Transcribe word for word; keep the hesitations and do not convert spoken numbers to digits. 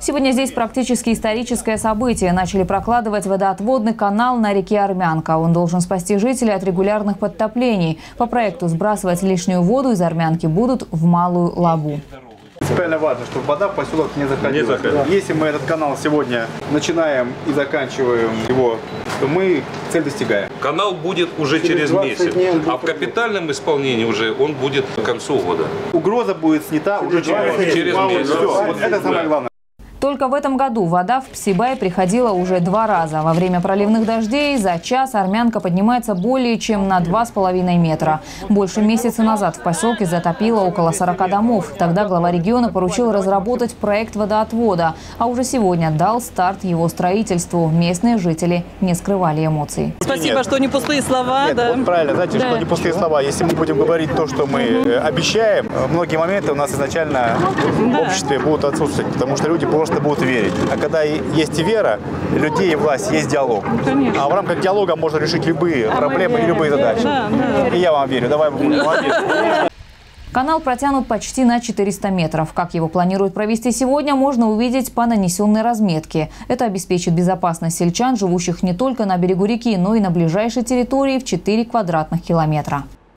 Сегодня здесь практически историческое событие. Начали прокладывать водоотводный канал на реке Армянка. Он должен спасти жителей от регулярных подтоплений. По проекту сбрасывать лишнюю воду из Армянки будут в Малую Лабу. Принципиально важно, чтобы вода в поселок не заходила. Не заходила. Если мы этот канал сегодня начинаем и заканчиваем его, то мы цель достигаем. Канал будет уже через, через месяц, а в капитальном исполнении уже он будет к концу года. Угроза будет снята уже через, через месяц. Все. Вот это самое главное. Только в этом году вода в Псибай приходила уже два раза. Во время проливных дождей за час Армянка поднимается более чем на два с половиной метра. Больше месяца назад в поселке затопило около сорока домов. Тогда глава региона поручил разработать проект водоотвода. А уже сегодня дал старт его строительству. Местные жители не скрывали эмоций. Спасибо, Нет. что не пустые слова. Нет, да. вот правильно, знаете, да. что не пустые слова. Если мы будем говорить то, что мы угу. обещаем, многие моменты у нас изначально да. в обществе будут отсутствовать, потому что люди просто будут верить. А когда есть и вера, людей и власть, есть диалог. Конечно. А в рамках диалога можно решить любые а проблемы и любые задачи. Да, да. И я вам верю. Давай, молодец. Канал протянут почти на четыреста метров. Как его планируют провести сегодня, можно увидеть по нанесенной разметке. Это обеспечит безопасность сельчан, живущих не только на берегу реки, но и на ближайшей территории в четыре квадратных километра.